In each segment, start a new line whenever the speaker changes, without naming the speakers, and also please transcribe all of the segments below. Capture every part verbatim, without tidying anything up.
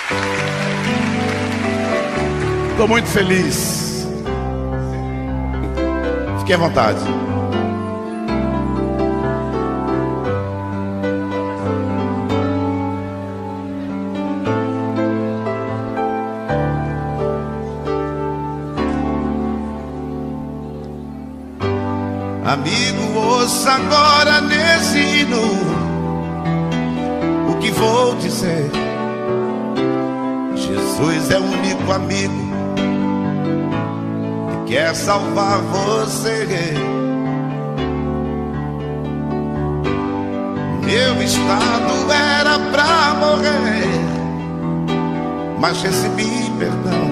Estou muito feliz. Fique à vontade.
Amigo, ouça agora nesse hino o que vou dizer. Jesus é o único amigo que quer salvar você. Meu estado era pra morrer, mas recebi perdão.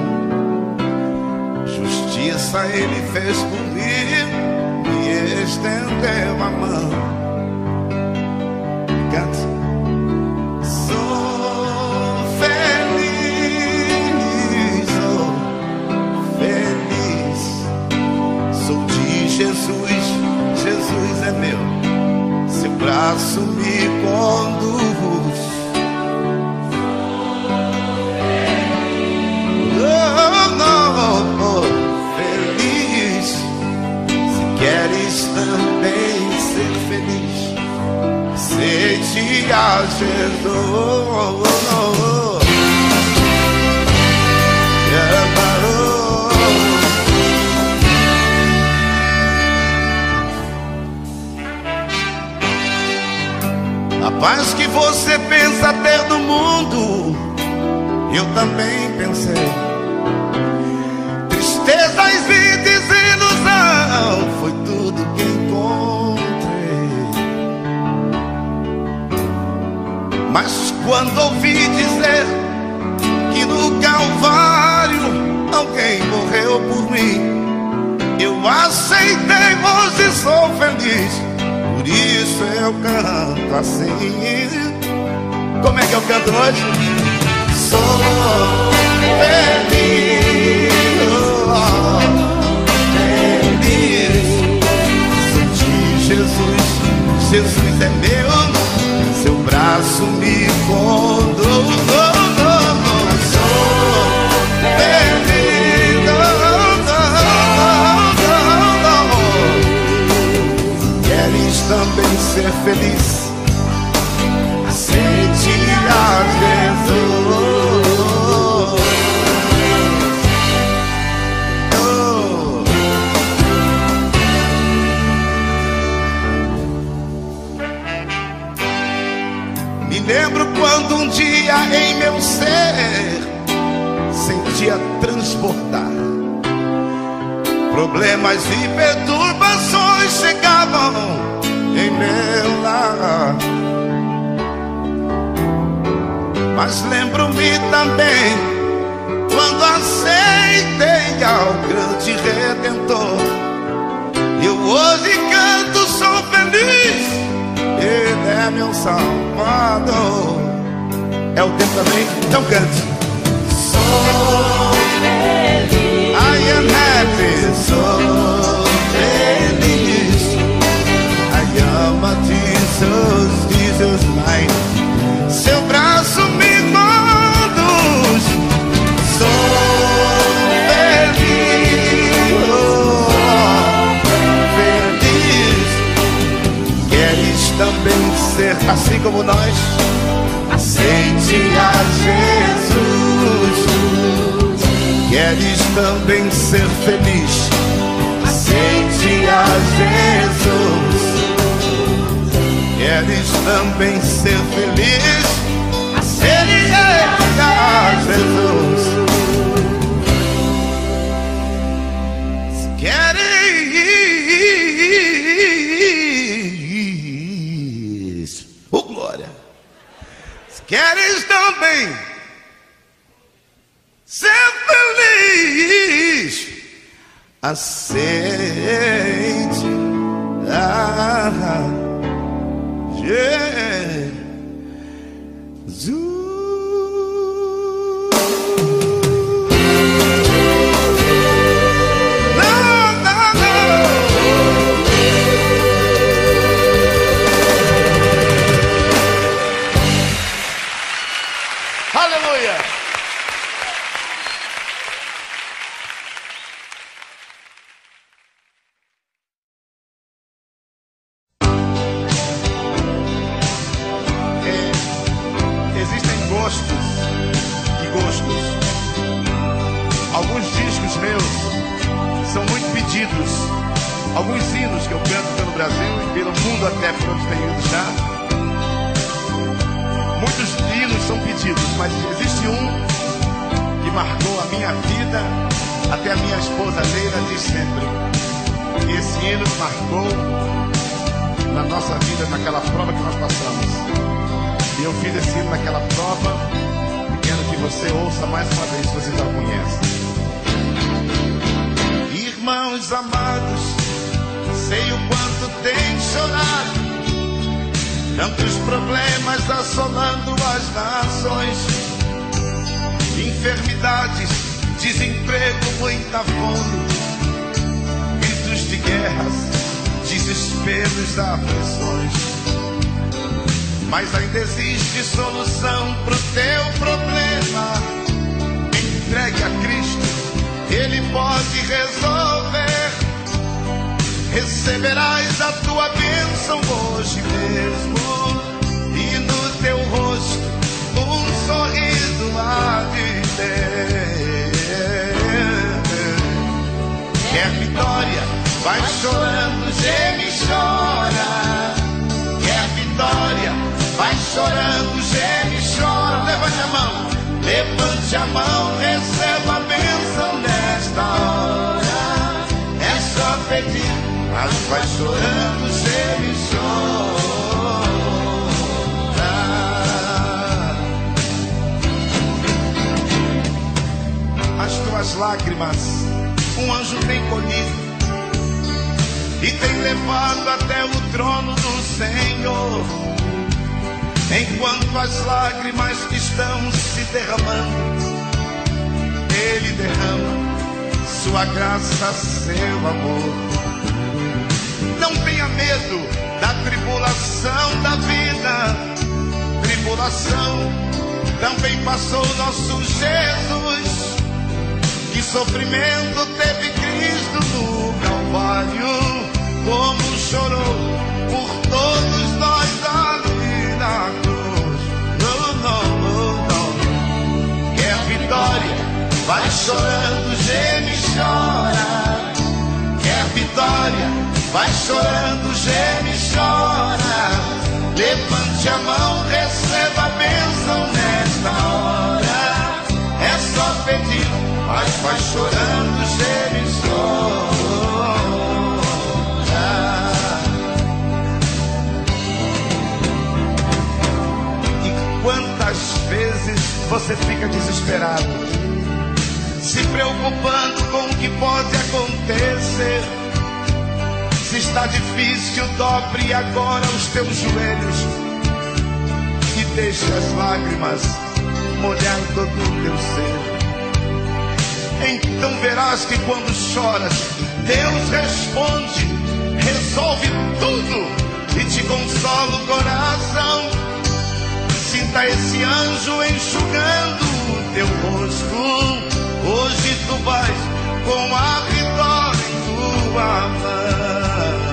Justiça ele fez comigo, estendeu a mão. Cante. Sou feliz, sou feliz. Sou de Jesus, Jesus é meu. Seu braço me conduz. Oh, oh, oh, feliz. Se queres também ser feliz, aceite a Jesus. A paz que você pensa ter no mundo, eu também pensei. Tristezas e desilusão foi tudo que encontrei. Mas quando ouvi dizer que no Calvário alguém morreu por mim, eu aceitei, hoje sou feliz. Por isso eu canto assim. Como é que eu canto hoje? Sou feliz, oh, feliz. Sou de Jesus, Jesus é meu. Seu braço me conduz. Sou feliz, oh, oh, oh. Queres também ser feliz? Aceite a Jesus. Oh. Me lembro quando um dia em meu ser sentia transportar. Problemas e perturbações chegavam em meu lar. Mas lembro-me também quando aceitei ao grande Redentor. Eu hoje canto, sou feliz, Ele é meu Salvador. É o tempo também? Então cante. Sou feliz, I am happy, sou feliz. I am a Jesus, Jesus mine. Seu braço me conduz. Sou feliz, oh, feliz. Queres também ser assim como nós? Aceite a Jesus. Queres também ser feliz? Aceite a Jesus. Queres também ser feliz? Aceite a Jesus. Se queres, oh glória, se queres também ser feliz, aceite a Jesus. No, no, no. Aleluia.
gostos e gostos. Alguns discos meus são muito pedidos. Alguns hinos que eu canto pelo Brasil e pelo mundo até, por onde tenho ido já. Muitos hinos são pedidos, mas existe um que marcou a minha vida. Até a minha esposa Leila diz sempre que esse hino marcou na nossa vida, naquela prova que nós passamos. E eu fiz esse hino naquela prova e quero que você ouça mais uma vez, se você já conhece.
Irmãos amados, sei o quanto tem chorado, tantos problemas assolando as nações, enfermidades, desemprego, muita fome, gritos de guerras, desesperos, aflições. Mas ainda existe solução pro teu problema. Entregue a Cristo, Ele pode resolver. Receberás a tua bênção hoje mesmo, e no teu rosto um sorriso há de ter. Quer vitória? Vai chorando, geme e chora. Quer vitória? Vai chorando, geme e chora. Levante a mão, levante a mão, receba a bênção nesta hora. É só pedir, mas vai chorando, geme e chora. As tuas lágrimas um anjo tem colhido e tem levado até o trono do Senhor. Enquanto as lágrimas estão se derramando, Ele derrama sua graça, seu amor. Não tenha medo da tribulação da vida. Tribulação também passou nosso Jesus. Que sofrimento teve Cristo no Calvário, como chorou por todos nós ali na cruz. Não, não, não. Quer vitória? Vai chorando, geme e chora. Quer vitória? Vai chorando, geme e chora. Levante a mão, receba a bênção nesta hora. É só pedir, mas vai chorando, geme e chora. E quantas vezes você fica desesperado, se preocupando com o que pode acontecer? Se está difícil, dobre agora os teus joelhos e deixe as lágrimas molhar todo o teu ser. Então verás que quando choras, Deus responde, resolve tudo e te consola o coração. Sinta esse anjo enxugando o teu rosto. Hoje tu vais com a vitória em tua mão.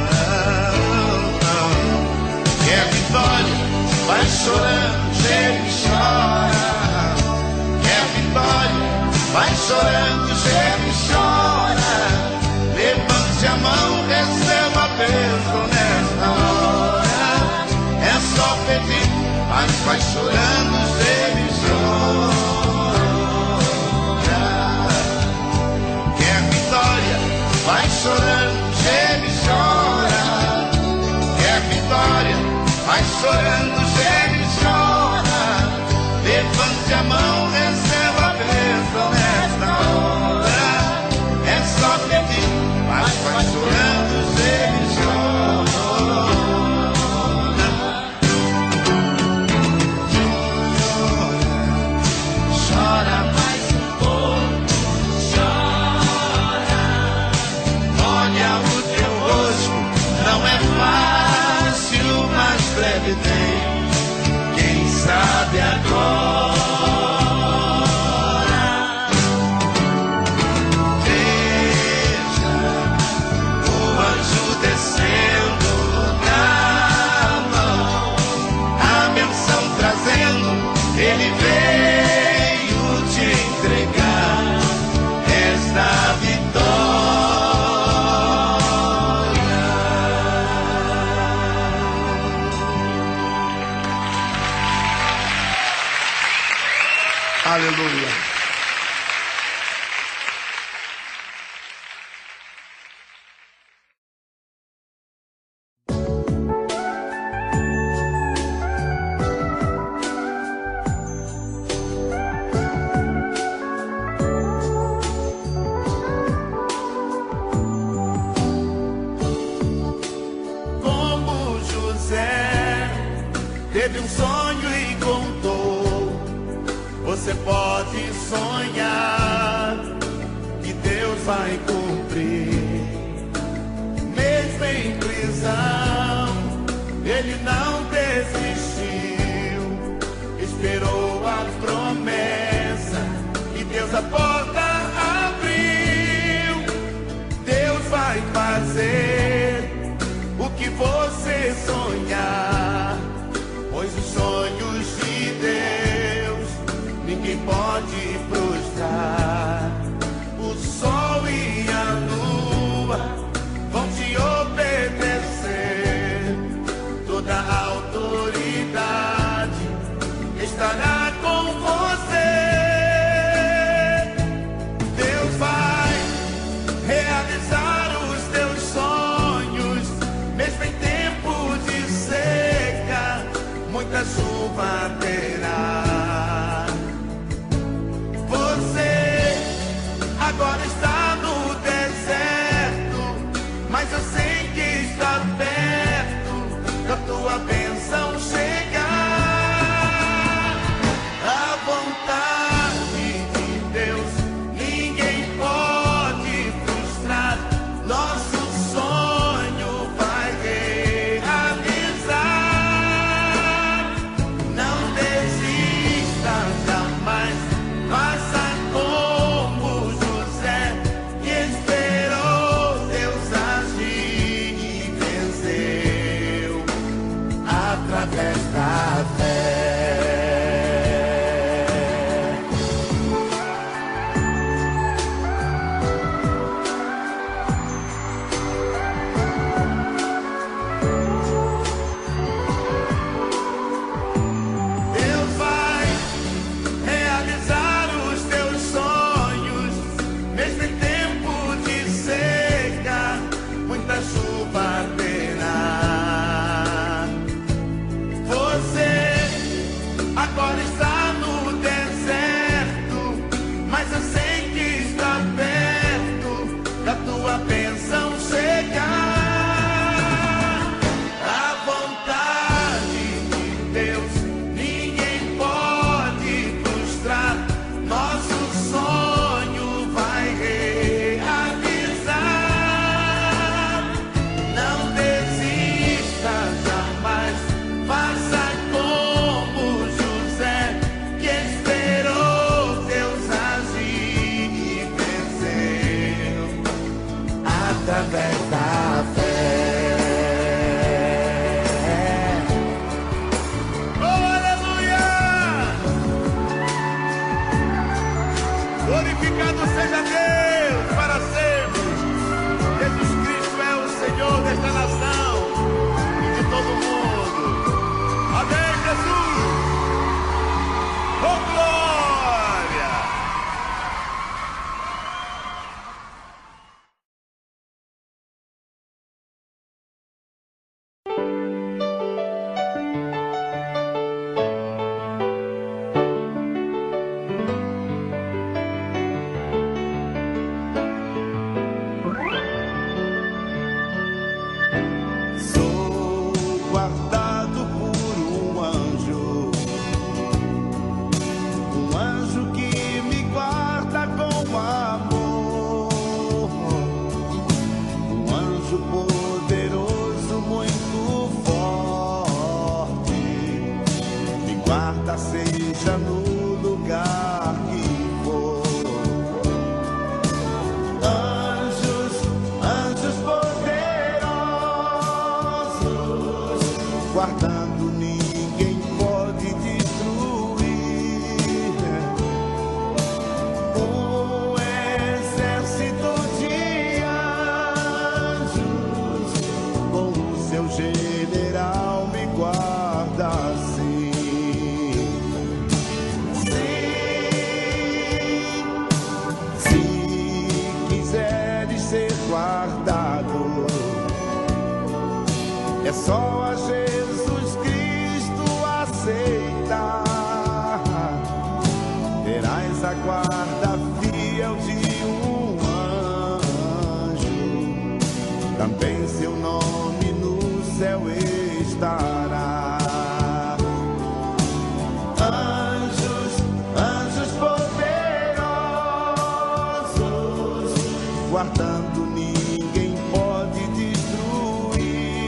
Quer vitória? Vai chorando, geme e chora. Quer vitória? Vai chorando, geme e chora. Levante a mão, receba a bênção nesta hora. É só pedir, mas vai chorando, geme e chora. Quer vitória? Vai chorando, geme e chora. Quer vitória? Vai chorando, geme e chora. Levante a mão, receba a bênção nesta hora. É só pedir, mas vai chorando, geme e chora. Chora mais um pouco, chora. Olha o teu rosto, não é fácil, mas breve tem Ele veio te entregar esta vitória.
Aleluia.
Teve um sonho e contou. Você pode sonhar que Deus vai cumprir. Mesmo em prisão, ele não desistiu. Esperou a promessa e Deus a porta abriu. Deus vai fazer o que você sonhar, pois os sonhos de Deus ninguém pode frustrar. O sol e a lua vão te obedecer. Toda a autoridade estará com você. Deus vai realizar os teus sonhos, mesmo em tempo de seca, muita chuva terá. Você agora está no deserto, mas eu sei que está perto da tua bênção chegar. A vontade de Deus ninguém pode frustrar. Nosso sonho vai realizar. Não desista jamais, faça como José, que esperou Deus agir e venceu através da fé. Deus vai realizar os teus sonhos, mesmo em tempo de seca, muita chuva terá. Você agora está no deserto, mas eu sei que está perto da tua bênção chegar. A vontade de Deus ninguém pode frustrar. Nosso sonho vai realizar. Não desista jamais, faça como José, que esperou Deus agir e venceu através da fé. Oh, aleluia! Glorificado seja Deus para sempre. Jesus Cristo é o Senhor desta nação e de todo o mundo. Amém, Jesus! Oh, glória! Sou guardado por um anjo, um anjo que me guarda com amor, um anjo poderoso, muito forte, me guarda seja no lugar que for. Anjos, anjos poderosos, guardando ninguém pode destruir. É só a Jesus Cristo aceitar. Terás a guarda fiel de um anjo, também seu nome no céu estará. Anjos, anjos poderosos, guardando ninguém pode destruir.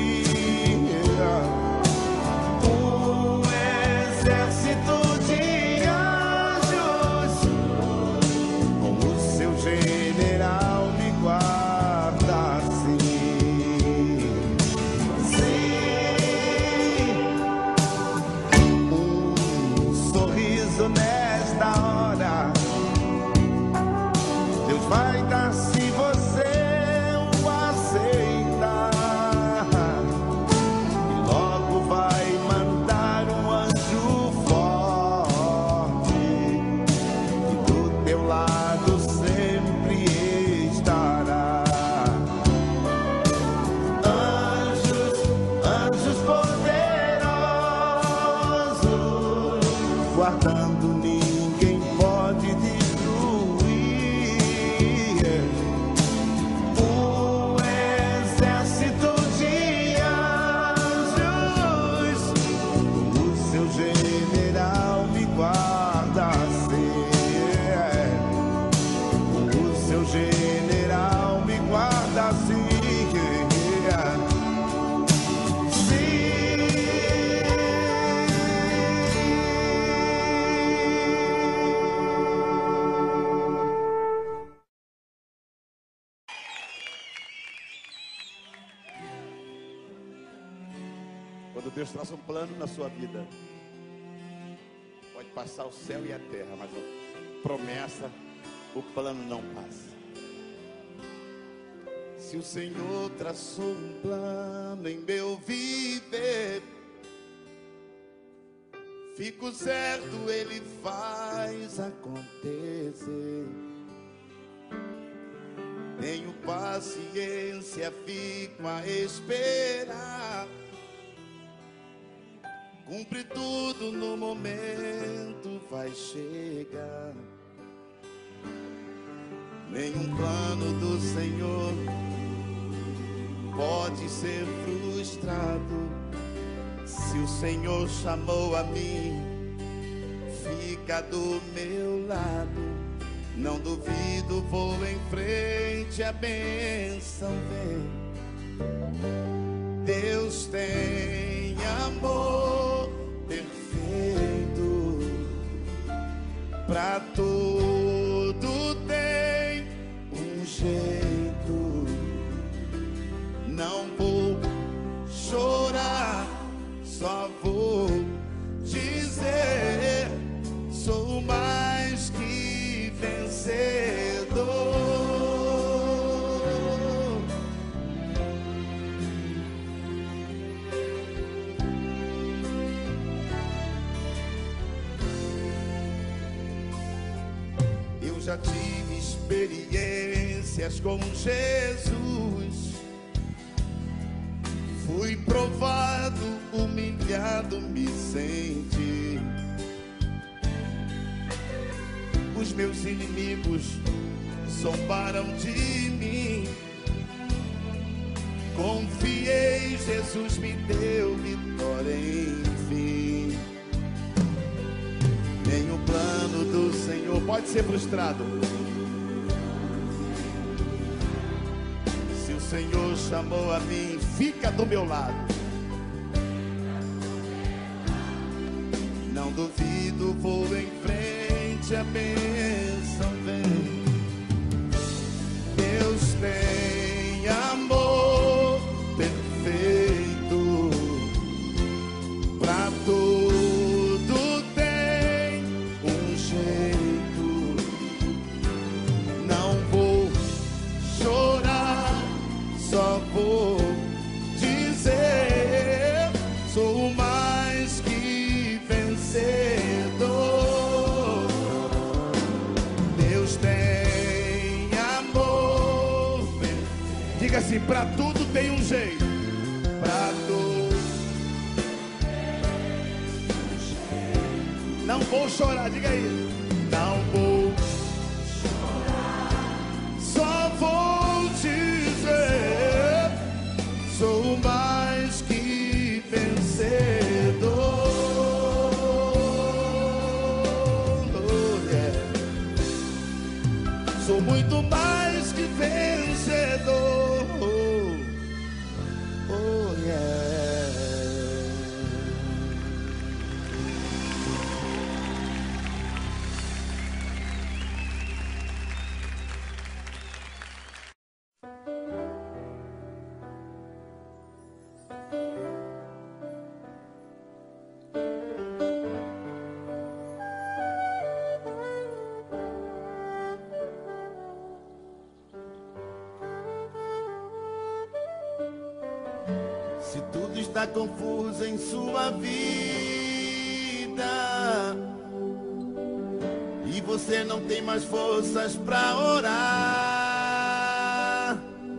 Um exército de anjos, com o seu general me guarda assim. Sim, um sorriso nesta hora Deus vai dar se você o aceitar, e logo vai mandar um anjo forte, que do teu lado sempre estará. Anjos, anjos poderosos, guardando ninguém pode destruir. Um exército de anjos, o seu general me guarda assim. O seu general me guarda assim.
Quando Deus traça um plano na sua vida, pode passar o céu e a terra, mas a promessa, o plano não passa. Se o Senhor traçou um plano em meu viver, fico certo, Ele faz acontecer. Tenho paciência, fico a esperar. Cumpre tudo no momento, vai chegar. Nenhum plano do Senhor pode ser frustrado. Se o Senhor chamou a mim, fica do meu lado. Não duvido, vou em frente, a bênção vem. Deus tem amor perfeito, pra tudo tem um jeito. Não vou chorar, só vou dizer: sou mais que vencedor. Eu já tive experiências com Jesus, fui provado, humilhado, me senti. Os meus inimigos zombaram de mim. Confiei, Jesus me deu vitória, enfim. Nem o plano do Senhor pode ser frustrado. Se o Senhor chamou a mim, fica do meu lado. Não duvido, vou em frente, a bênção vem. Deus tem amor perfeito, pra tudo tem um jeito. Não vou chorar, só vou dizer: sou mais que vencedor. Deus tem amor. Diga assim: pra tudo tem um jeito. Pra tudo chorar, diga aí. Não vou chorar, só vou dizer, sou mais que vencedor. Oh, yeah. Sou muito mais que vencedor. Oh, yeah. Se tudo está confuso em sua vida e você não tem mais forças para orar,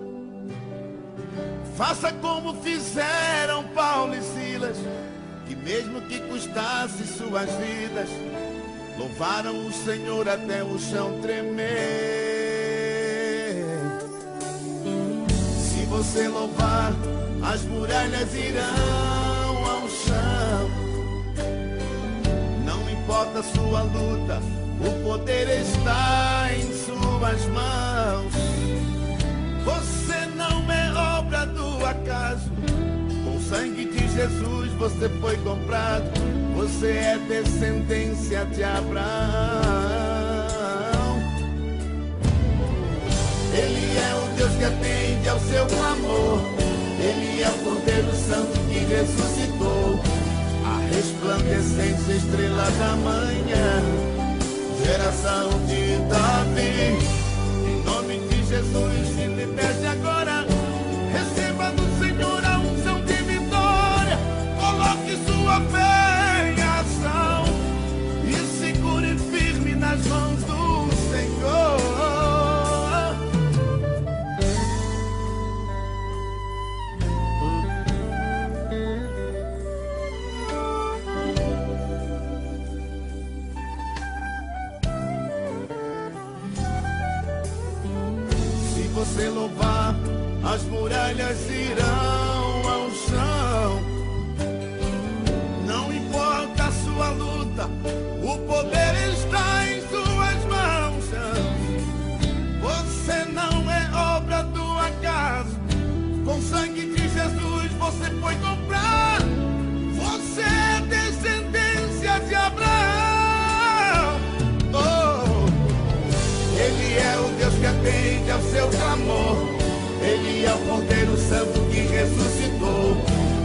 faça como fizeram Paulo e Silas, que mesmo que custasse suas vidas, louvaram o Senhor até o chão tremer. Se você louvar, as muralhas irão ao chão. Não importa a sua luta, o poder está em suas mãos. Você não é obra do acaso, com o sangue de Jesus você foi comprado. Você é descendência de Abraão. Ele é o Deus que atende ao seu clamor. Ele é o Cordeiro Santo que ressuscitou, a resplandecente estrela da manhã, geração de Davi. Em nome de Jesus, se liberte agora. Receba do Senhor a unção de vitória. Coloque sua fé em ação e segure firme nas mãos do Senhor. Você louvar, as muralhas irão ao chão. Não importa a sua luta, o poder está em suas mãos. Você não é obra do acaso, com o sangue de Jesus você foi comprado. Você é descendência de Abraão. Oh, Ele é o Deus que atende ao seu clamor. Ele é o Cordeiro Santo que ressuscitou,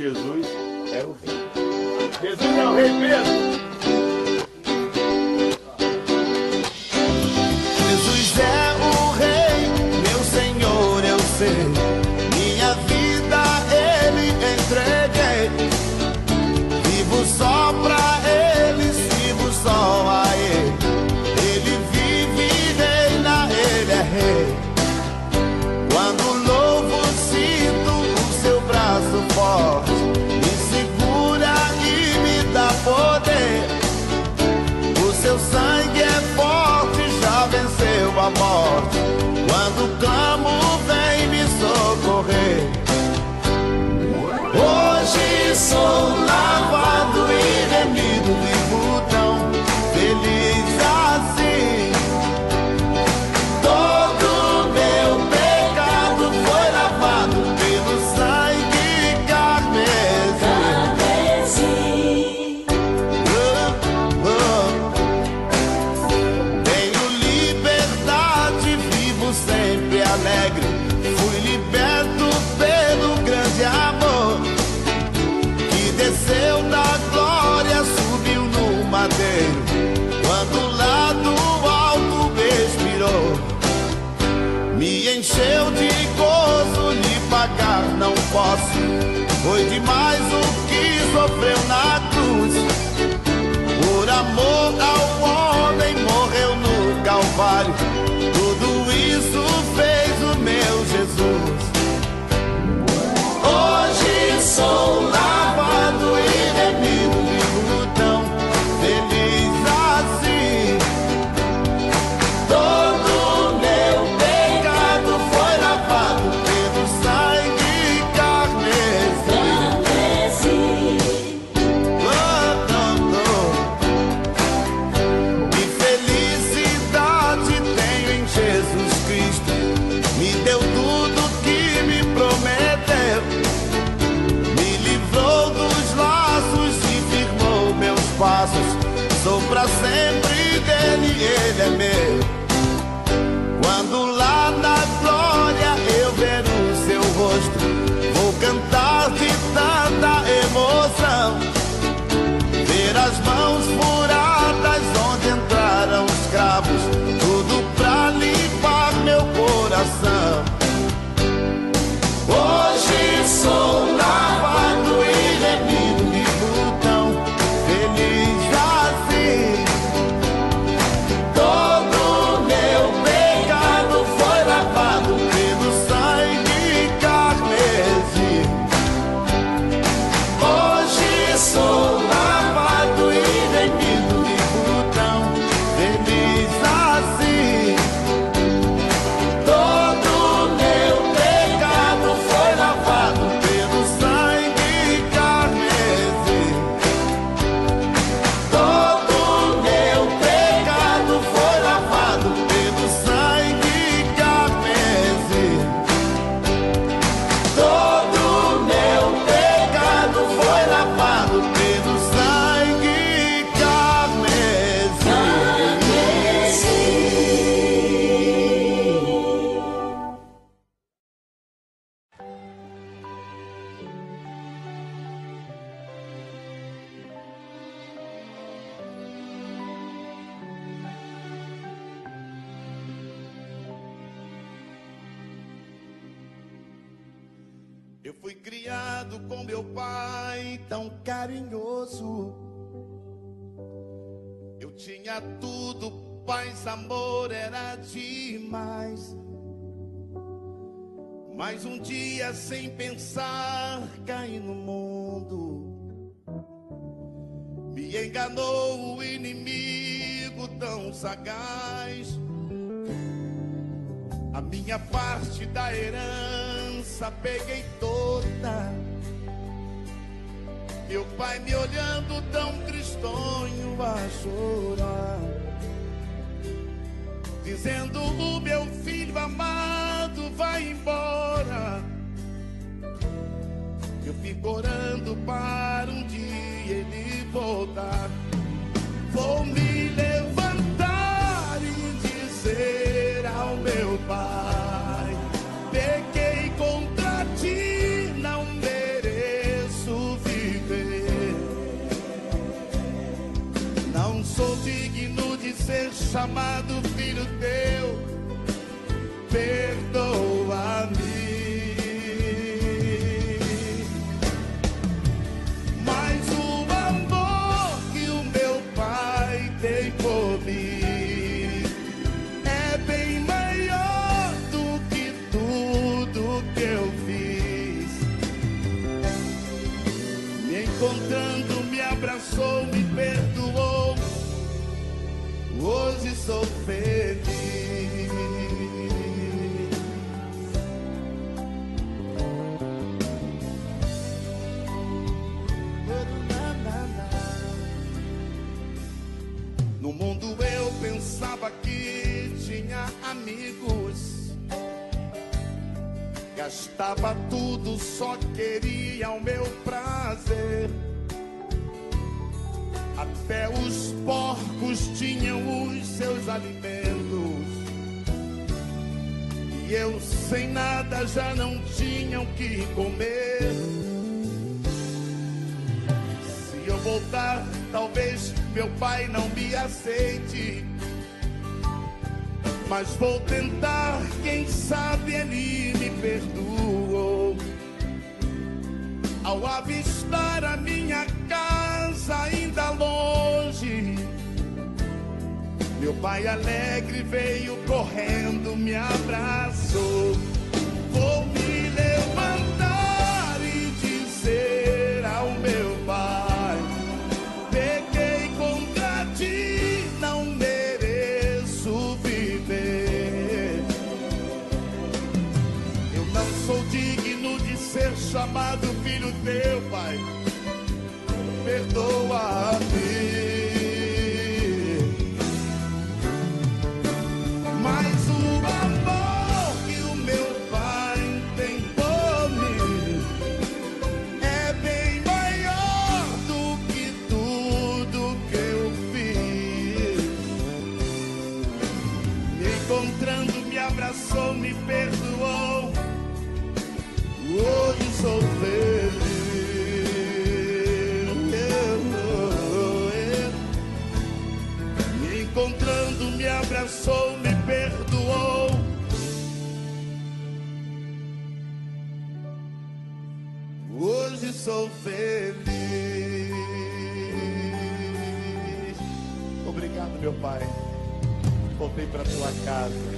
Jesus é o Rei. Jesus é o Rei mesmo.
Jesus é o Rei, meu Senhor, eu sei. Minha vida Ele entreguei. Vivo só pra Ele, sirvo só a Ele. Ele vive e reina, Ele é Rei. Quando louvo, sinto o seu braço forte. Me segura e me dá poder. O seu sangue é forte, já venceu a morte. Quando clamo, vem me socorrer. Hoje sou lavado e remido, vivo tão feliz assim. Todo meu pecado foi lavado pelo sangue carmesim. Oh, oh. Tenho liberdade, vivo sempre alegre. Fui liberto pelo grande amor que desceu da glória, subiu no madeiro. Quando lá do alto me expirou, me encheu de gozo, lhe pagar não posso. Foi demais o que sofreu na cruz. Por amor ao homem morreu no Calvário. Tudo isso fez o meu Jesus. Hoje sou lavado e remido, vivo tão feliz assim. Todo meu pecado foi lavado pelo sangue carmesim. Oh, oh, oh. Que felicidade tenho em Jesus Cristo. Me deu tudo que me prometeu. Me livrou dos laços e firmou meus passos. Sou pra sempre dele, ele é meu. Quando lá na glória eu ver o seu rosto, vou cantar de tanta emoção. Ver as mãos furadas onde entraram os cravos, tudo pra limpar meu coração. Hoje sou lavado e remido, vivo tão feliz assim. Todo meu pecado foi lavado pelo sangue carmesim. Hoje sou lavado e remido, vivo tão feliz assim. Todo meu pecado foi lavado pelo sangue carmesim. Todo meu pecado foi lavado pelo sangue carmesim. Todo meu pecado foi lavado pelo sangue carmesim. Eu fui criado com meu pai tão carinhoso. Eu tinha tudo, paz, amor, era demais. Mas um dia, sem pensar, caí no mundo. Me enganou o inimigo tão sagaz. A minha parte da herança peguei toda. Meu pai me olhando tão tristonho a chorar, dizendo: o meu filho amado vai embora. Eu fico orando para um dia ele voltar. Vou me levantar e dizer ao meu pai: pequei contra ti, não mereço amado filho teu, perdoa-me. Mas o amor que o meu pai tem por mim é bem maior do que tudo que eu fiz. Me encontrando, me abraçou, me perdoou. Hoje sou feliz. No mundo eu pensava que tinha amigos, gastava tudo, só queria o meu prazer. Até os porcos tinham os seus alimentos, e eu sem nada já não tinha o que comer. Se eu voltar, talvez meu pai não me aceite, mas vou tentar, quem sabe ele me perdoou. Ao avistar a minha casa ainda longe, meu pai alegre veio correndo, me abraçou. Vou me levantar e dizer ao meu pai: pequei contra ti, não mereço viver. Eu não sou digno de ser chamado filho teu, pai, perdoa-me. Mas o amor que o meu pai tem por mim é bem maior do que tudo que eu fiz. Me encontrando, me abraçou, me perdoou. Hoje sou feliz. Me encontrando, me abraçou, me perdoou. Hoje sou feliz. Obrigado, meu pai. Voltei para tua casa.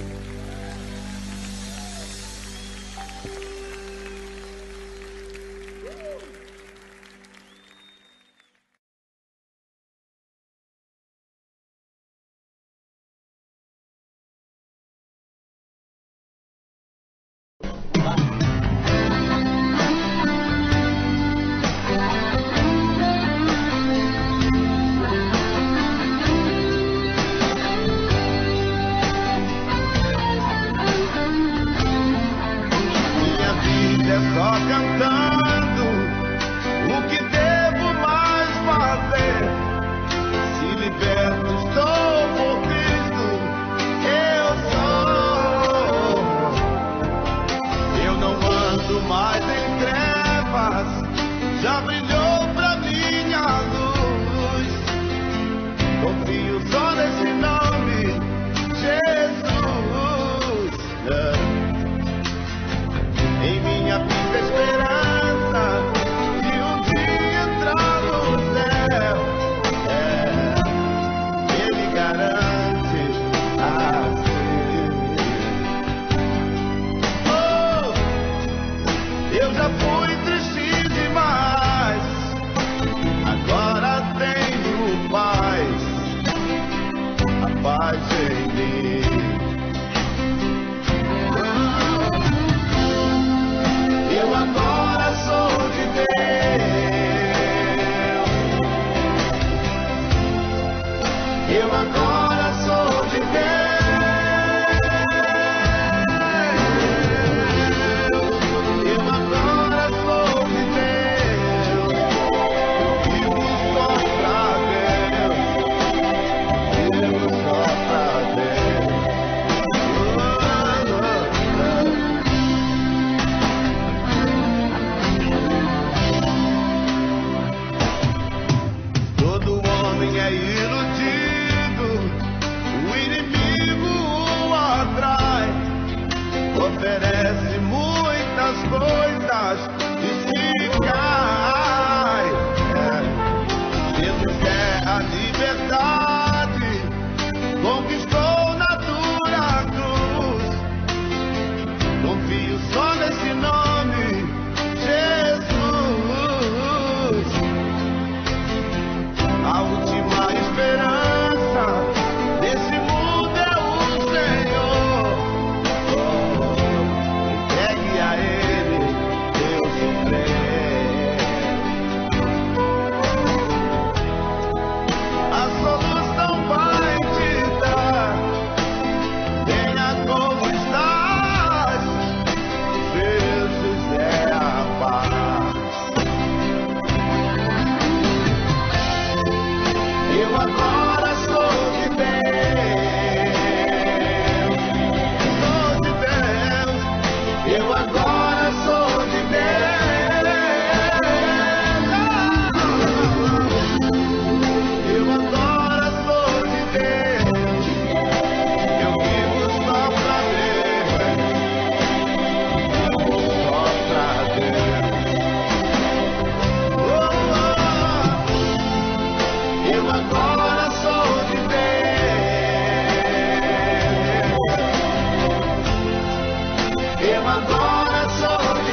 Eu já fui triste demais.
oferece muitas coisas e se cai. É. Jesus é a liberdade, conquistou na dura cruz. Confio só nesse nome, Jesus. A última esperança desse mundo é o Senhor. Oh, entregue a Ele teu sofrer. A solução vai te dar. Venha como estás. Jesus é a paz. Eu agora sou de Deus, sou de Deus. Eu agora sou de Deus. Eu agora sou de Deus. Eu vivo só pra Deus, só pra Deus. Oh, oh. Eu agora sou de Deus. Eu agora sou de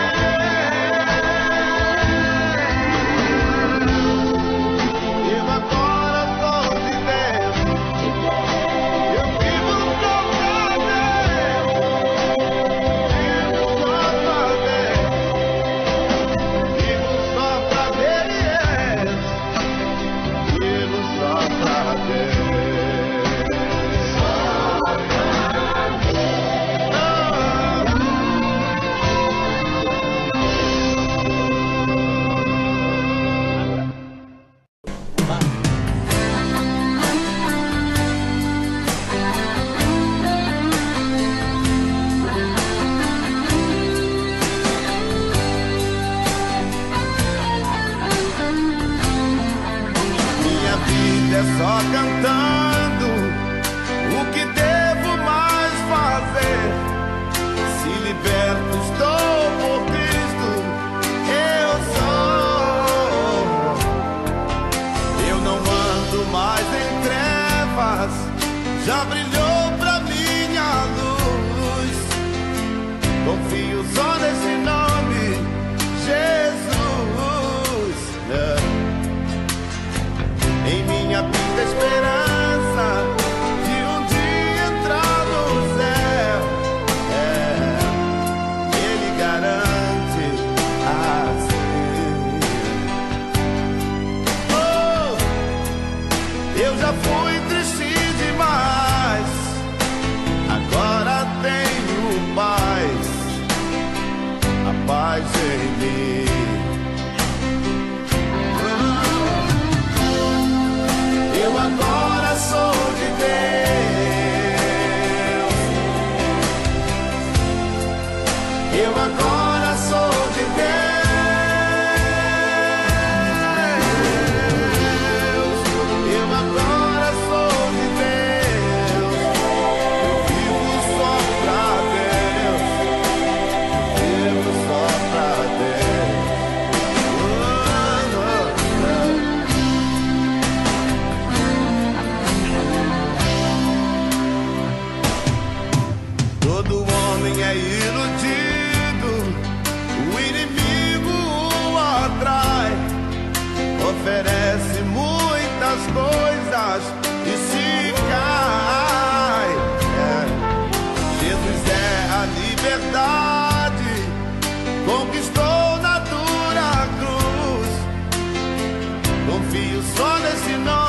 Deus. Eu agora sou de Deus. Eu vivo só pra Deus. Vivo só pra Deus. Vivo só pra Deus. Vivo só pra Deus. Minha vida é só cantando. O que devo mais fazer? Se liberto estou por Cristo, eu sou. Eu não ando mais em trevas, já brilhou pra minha luz. Confio só nesse nome, Jesus. É. Em minha vida esperança de um dia entrar no céu. É, Ele garante assim. Oh, eu já fui triste demais, agora tenho paz, a paz em mim. Eu agora sou de Deus. Eu agora sou de Deus. Eu agora sou de Deus. Eu vivo só pra Deus. Vivo só pra Deus. Oh, oh, oh. Todo homem é iludido, o inimigo o atrai, oferece muitas coisas e se cai. É. Jesus é a liberdade, conquistou na dura cruz. Confio só nesse nome.